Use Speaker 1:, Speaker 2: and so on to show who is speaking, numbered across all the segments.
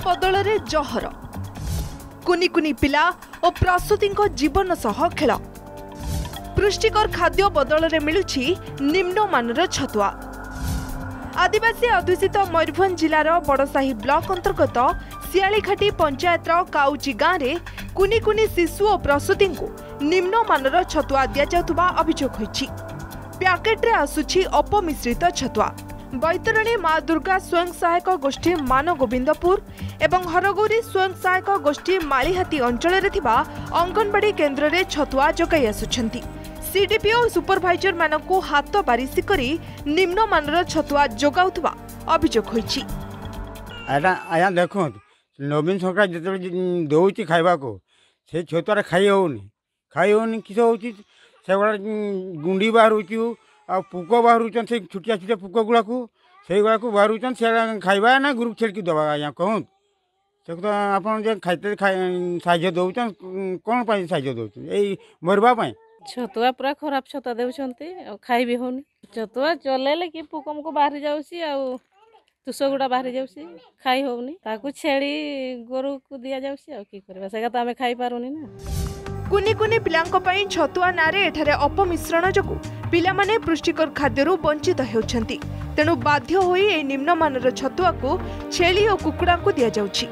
Speaker 1: बदल रे जहर कुनी कुनी पिला और प्रसूति जीवन सह खेल पुष्टिकर खाद्य बदल रे मिलुछि निम्नमानर छतुआ। आदिवासी अध्युषित मयूरभंज जिलार बड़साही ब्लॉक अंतर्गत सियालीघाटी पंचायत काउची गाँव में कुनी कुनी शिशु और प्रसूति को निम्नमानर छतुआ दि जाउतबा अभियोग होइछि। पैकेट रे आसुछि अपमिश्रित छतुआ। बैतरणी माँ दुर्गा स्वयं सहायक गोष्ठी मान गोविंदपुर एवं हरगौरी स्वयं सहायक गोष्ठी मालीहाती अंचल अंगनवाड़ी केन्द्र में छतुआ जगाई आसुछंती। सीडीपीओ और सुपरभाइजर मानकु हाथ बारिश करी निम्नमानर छतुआ जोगाउथबा अभियोग होइछि।
Speaker 2: आया देखो नवीन सरकार जो दौर खावा को से छतुआ खाई होनी किस हो गुंडी बाहर आ पुक बाहर से छुटिया छुटिया पुक गुड़ा से बाहर से खाଇବା ना ग्रुप छेड़ दबा आज्ञा कहूँ से तो आप खाते साहय दौन कौन साहय दौन यही मरवाई
Speaker 3: छतुआ पूरा खराब छतुआ देउछंती खाई भी होनी छतुआ चलेले कि पुक मुक बाहरी जाउसी आ तुष गुड़ा बाहरी जाउसी खाई होनी ताकू छेड़ी गोरु को दिया जाउसी आ की करबा सेगा त हमें खाई पारुनी ना।
Speaker 1: कुनी कुनी पिलांको पई छतुआ नारे एठारे अपमिश्रण जगु पिला माने पुष्टिकर खाद्यरु वंचित हेउछंती। तेणु बाध्य होई ए निम्नमानर छतुआ को छेली और कुकुड़ा को दिया जाउछि।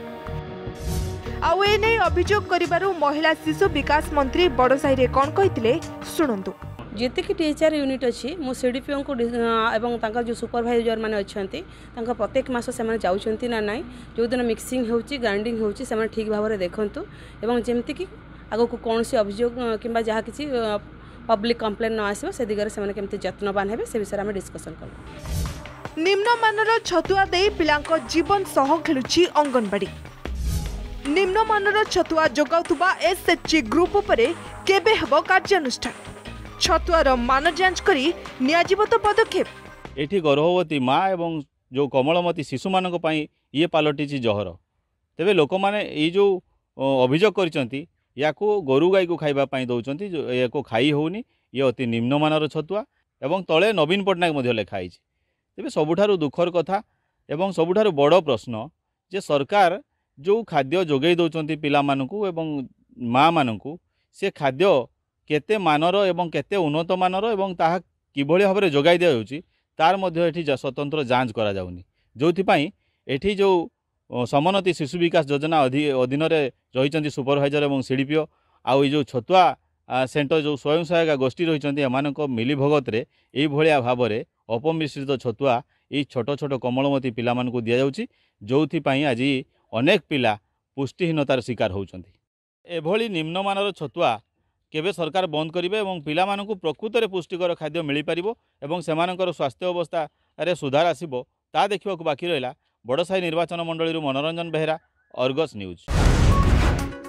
Speaker 1: आउ ए नै अभियोग करिबारु महिला शिशु विकास मंत्री बड़साही रे कोन कहितले सुनंतु।
Speaker 3: जेते कि टीचर यूनिट अछि मो सीडीपीओ को एवं तांका जो सुपरवाइजर माने अछंती तांका प्रत्येक मास से माने जाउछंती ना नाही जो दिन मिक्सिंग होउची ग्राइंडिंग होउची से माने ठीक भाबरे देखंतु एवं जेमति कि आगो को कोनसी अभियोग किबा जहा किछि पब्लिक कंप्लेन न आसीबो से दिगरे से माने केमति यत्नवान हेबे से विषय में डिस्कशन करब।
Speaker 1: निम्नमानर छतुआ देई पिलांको जीवन सह खेलुछि अंगनवाड़ी। निम्नमानर छतुआ जोगाउतबा एसएचजी ग्रुप उपरे केबे हेबो कार्यानुष्ठान छतुआर मान जांच करी नियाजिबो तो पदक्षेप।
Speaker 4: एठी गर्भवती माँ एवं जो कमलमती शिशु मानक पई ये पालटिछि जहर। तेबे लोक माने ए जो अभियोग करिसंती याको गोरु गाई को खाइबा पई दउचंती याको खाई होउनी ये अति निम्नमानर छतुआ एवं तले नवीन पटनायक मध्य लेखा आइछि। तेबे सबुठारु दुखर कथा एवं सबुठारु बड़ प्रश्न जे सरकार जो खाद्य जोगई दउचंती पिला मानकु एवं माँ मानकु से खाद्य केते मानर एवं केते उन्नत मानर एवं ताहा किभଳି भाबरे जोगाई दिया होउची तार मध्य एठी स्वतंत्र जांच करा जाउनी। जोथि पई एठी जो समोन्नति शिशु विकास योजना अधीन रही सुपरभाइजर और सीडीपीओ आउ जो छतुआ सेंटर जो स्वयं सहायक गोष्ठी रही एमानक मिली भगत रे एई भलिया भाव में अपमिश्रित छतुआ ये छोट छोट कमलमती पिला मानकु दिया जाउची जोथि पई आज अनेक पिला पुष्टिहीनतार शिकार होउचंती। एभली निम्नमानर छतुआ केबे सरकार बंद करिवे एवं पिला मानकु प्रकृत रे पुष्टिकर खाद्य मिली पारिबो एवं सेमानकर स्वास्थ्य अवस्था रे सुधार आसीबो ता देखिबाकु बाकी रहिला। बड़साही निर्वाचन मंडली मनोरंजन बेहरा, अर्गस न्यूज।